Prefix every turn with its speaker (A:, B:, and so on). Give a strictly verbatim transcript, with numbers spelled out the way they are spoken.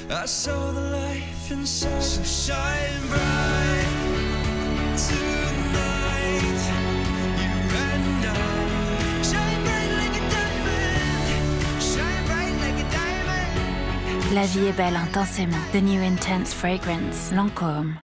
A: I saw the life inside, so shine bright tonight. You and I, shine bright like a diamond, shine bright like a diamond.
B: La vie est belle intensément. The new intense fragrance, Lancôme.